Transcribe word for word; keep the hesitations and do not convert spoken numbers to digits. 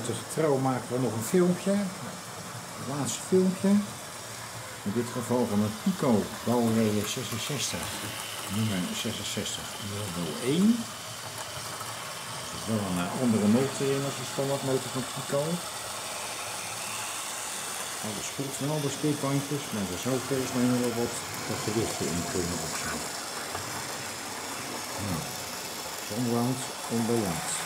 motorgetrouw maken we nog een filmpje. Het laatste filmpje. In dit geval van een Pico bouwrijder zesenzestig, nummer zesenzestig nul één. Er zit wel een andere motor in als de standaardmotor van Pico. Alle spoelt en alle steekbandjes, maar er zou volgens mij nog wel wat gewichten in kunnen opstaan. Nou, zonwoud onbejaagd.